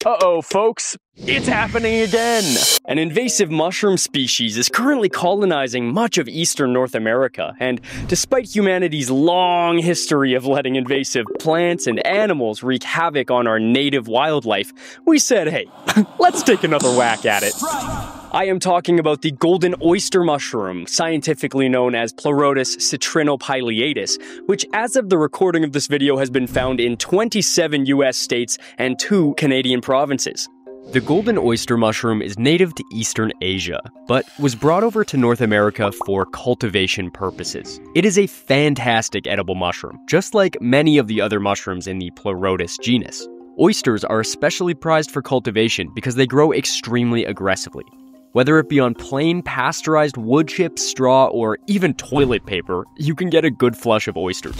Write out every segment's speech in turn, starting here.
Uh-oh, folks, it's happening again! An invasive mushroom species is currently colonizing much of eastern North America, and despite humanity's long history of letting invasive plants and animals wreak havoc on our native wildlife, we said, hey, let's take another whack at it. I am talking about the golden oyster mushroom, scientifically known as Pleurotus citrinopileatus, which as of the recording of this video has been found in 27 US states and 2 Canadian provinces. The golden oyster mushroom is native to Eastern Asia, but was brought over to North America for cultivation purposes. It is a fantastic edible mushroom, just like many of the other mushrooms in the Pleurotus genus. Oysters are especially prized for cultivation because they grow extremely aggressively. Whether it be on plain pasteurized wood chips, straw, or even toilet paper, you can get a good flush of oysters.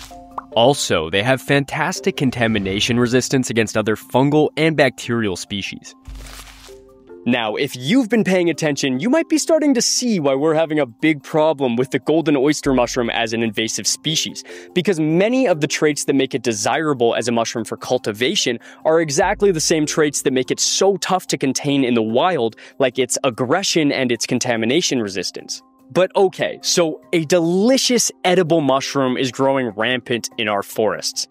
Also, they have fantastic contamination resistance against other fungal and bacterial species. Now, if you've been paying attention, you might be starting to see why we're having a big problem with the golden oyster mushroom as an invasive species, because many of the traits that make it desirable as a mushroom for cultivation are exactly the same traits that make it so tough to contain in the wild, like its aggression and its contamination resistance. But okay, so a delicious edible mushroom is growing rampant in our forests.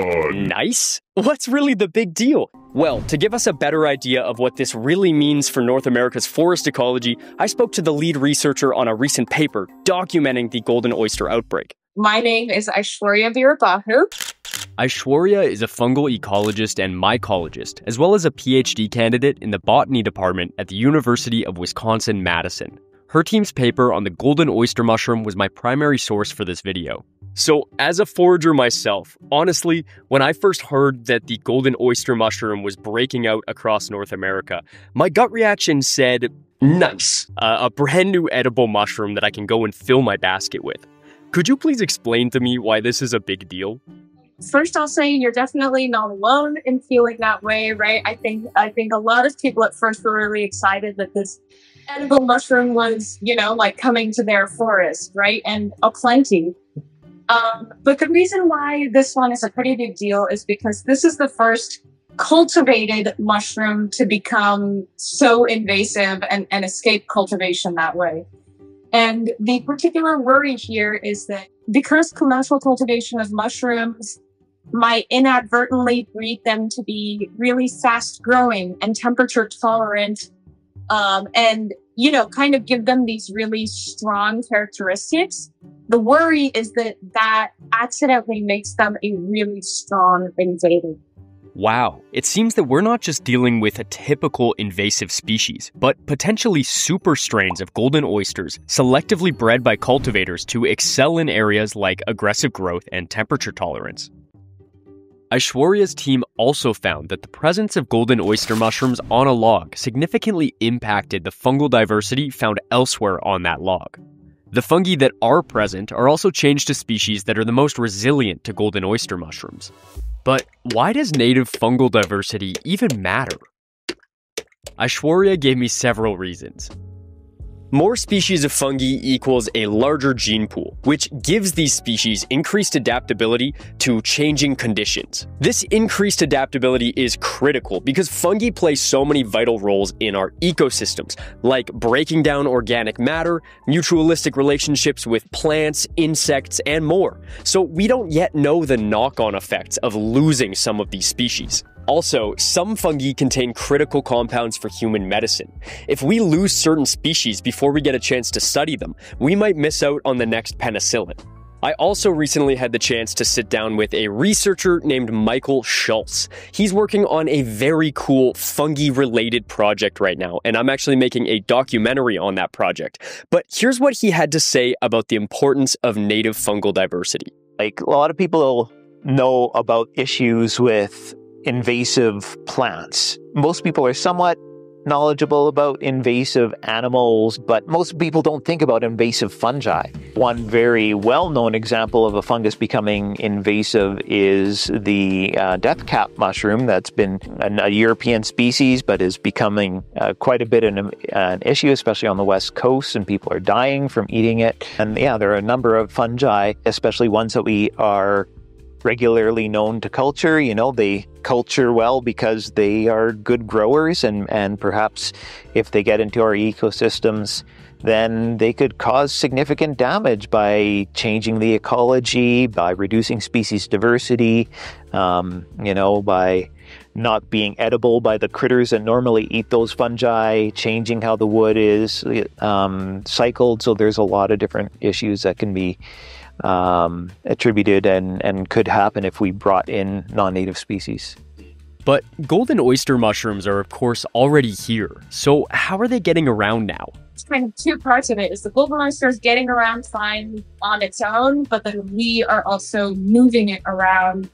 Nice? What's really the big deal? Well, to give us a better idea of what this really means for North America's forest ecology, I spoke to the lead researcher on a recent paper documenting the golden oyster outbreak. My name is Aishwarya Veerabahu. Aishwarya is a fungal ecologist and mycologist, as well as a PhD candidate in the botany department at the University of Wisconsin Madison. Her team's paper on the golden oyster mushroom was my primary source for this video. So, as a forager myself, honestly, when I first heard that the golden oyster mushroom was breaking out across North America, my gut reaction said, nice, a brand new edible mushroom that I can go and fill my basket with. Could you please explain to me why this is a big deal? First, I'll say you're definitely not alone in feeling that way, right? I think a lot of people at first were really excited that this edible mushroom was, like coming to their forest, right? And aplenty. But the reason why this one is a pretty big deal is because this is the first cultivated mushroom to become so invasive and escape cultivation that way. And the particular worry here is that because commercial cultivation of mushrooms might inadvertently breed them to be really fast growing and temperature tolerant, and kind of give them these really strong characteristics. The worry is that that accidentally makes them a really strong invader. Wow, it seems that we're not just dealing with a typical invasive species, but potentially super strains of golden oysters selectively bred by cultivators to excel in areas like aggressive growth and temperature tolerance. Aishwarya's team also found that the presence of golden oyster mushrooms on a log significantly impacted the fungal diversity found elsewhere on that log. The fungi that are present are also changed to species that are the most resilient to golden oyster mushrooms. But why does native fungal diversity even matter? Aishwarya gave me several reasons. More species of fungi equals a larger gene pool, which gives these species increased adaptability to changing conditions. This increased adaptability is critical because fungi play so many vital roles in our ecosystems, like breaking down organic matter, mutualistic relationships with plants, insects, and more. So we don't yet know the knock-on effects of losing some of these species. Also, some fungi contain critical compounds for human medicine. If we lose certain species before we get a chance to study them, we might miss out on the next penicillin. I also recently had the chance to sit down with a researcher named Michael Schultz. He's working on a very cool fungi-related project right now, and I'm actually making a documentary on that project. But here's what he had to say about the importance of native fungal diversity. Like, a lot of people know about issues with invasive plants. Most people are somewhat knowledgeable about invasive animals, but most people don't think about invasive fungi. One very well-known example of a fungus becoming invasive is the death cap mushroom that's been a European species, but is becoming quite a bit an issue, especially on the West Coast, and people are dying from eating it. And yeah, there are a number of fungi, especially ones that we are regularly known to culture. You know, they culture well because they are good growers, and perhaps if they get into our ecosystems, then they could cause significant damage by changing the ecology, by reducing species diversity, by not being edible by the critters that normally eat those fungi, changing how the wood is cycled. So there's a lot of different issues that can be attributed and could happen if we brought in non-native species. But golden oyster mushrooms are, of course, already here. So how are they getting around now? It's kind of two parts of it. Is the golden oyster is getting around fine on its own, but then we are also moving it around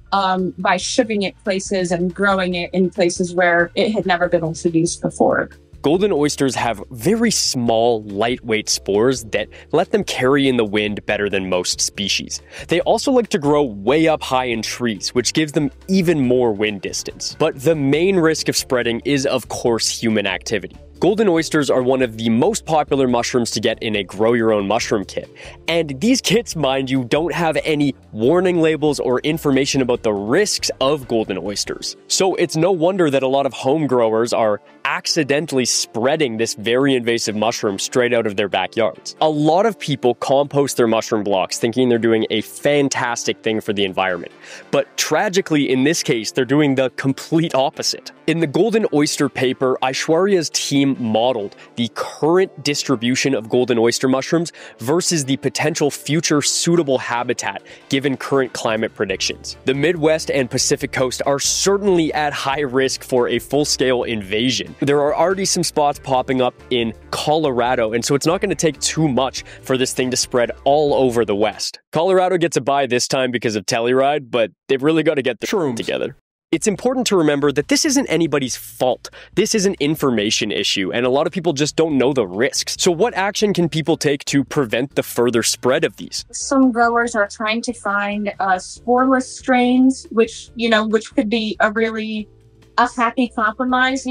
by shipping it places and growing it in places where it had never been introduced before. Golden oysters have very small, lightweight spores that let them carry in the wind better than most species. They also like to grow way up high in trees, which gives them even more wind distance. But the main risk of spreading is, of course, human activity. Golden oysters are one of the most popular mushrooms to get in a grow-your-own mushroom kit. And these kits, mind you, don't have any warning labels or information about the risks of golden oysters. So it's no wonder that a lot of home growers are accidentally spreading this very invasive mushroom straight out of their backyards. A lot of people compost their mushroom blocks thinking they're doing a fantastic thing for the environment. But tragically, in this case, they're doing the complete opposite. In the Golden Oyster paper, Aishwarya's team modeled the current distribution of golden oyster mushrooms versus the potential future suitable habitat given current climate predictions. The Midwest and Pacific Coast are certainly at high risk for a full-scale invasion. There are already some spots popping up in Colorado, and so it's not going to take too much for this thing to spread all over the West. Colorado gets a bye this time because of Telluride, but they've really got to get their shrooms together. It's important to remember that this isn't anybody's fault. This is an information issue, and a lot of people just don't know the risks. So what action can people take to prevent the further spread of these? Some growers are trying to find sporeless strains, which could be a happy compromise,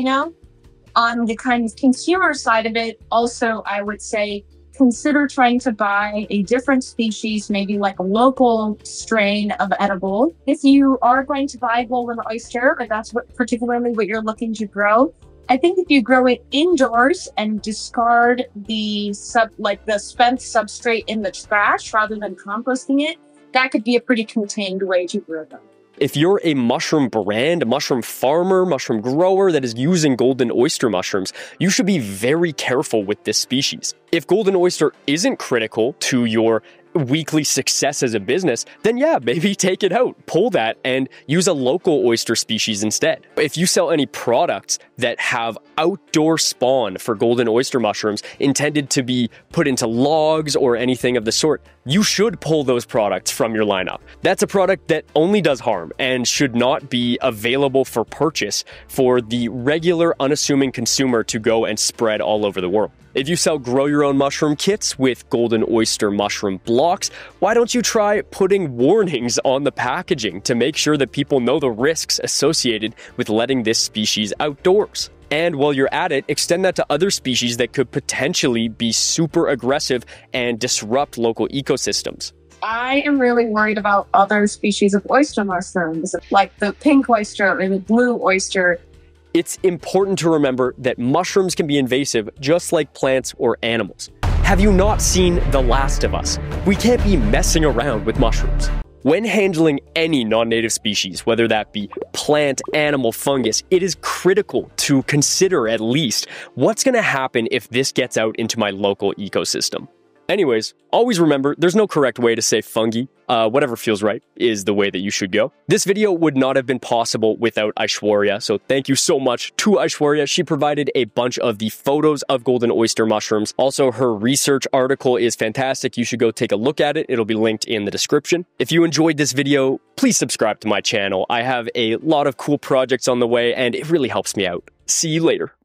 On the kind of consumer side of it, also, I would say, consider trying to buy a different species, maybe like a local strain of edible. If you are going to buy golden oyster, or that's particularly what you're looking to grow, I think if you grow it indoors and discard the spent substrate in the trash rather than composting it, that could be a pretty contained way to grow them. If you're a mushroom brand, a mushroom farmer, mushroom grower that is using golden oyster mushrooms, you should be very careful with this species. If golden oyster isn't critical to your weekly success as a business, then yeah, maybe take it out, pull that, and use a local oyster species instead. If you sell any products that have outdoor spawn for golden oyster mushrooms intended to be put into logs or anything of the sort, you should pull those products from your lineup. That's a product that only does harm and should not be available for purchase for the regular, unassuming consumer to go and spread all over the world. If you sell grow-your-own mushroom kits with golden oyster mushroom blocks, why don't you try putting warnings on the packaging to make sure that people know the risks associated with letting this species outdoors? And while you're at it, extend that to other species that could potentially be super aggressive and disrupt local ecosystems. I am really worried about other species of oyster mushrooms, like the pink oyster or the blue oyster. It's important to remember that mushrooms can be invasive just like plants or animals. Have you not seen The Last of Us? We can't be messing around with mushrooms. When handling any non-native species, whether that be plant, animal, fungus, it is critical to consider at least what's going to happen if this gets out into my local ecosystem. Anyways, always remember, there's no correct way to say fungi. Whatever feels right is the way that you should go. This video would not have been possible without Aishwarya, so thank you so much to Aishwarya. She provided a bunch of the photos of golden oyster mushrooms. Also, her research article is fantastic. You should go take a look at it. It'll be linked in the description. If you enjoyed this video, please subscribe to my channel. I have a lot of cool projects on the way, and it really helps me out. See you later.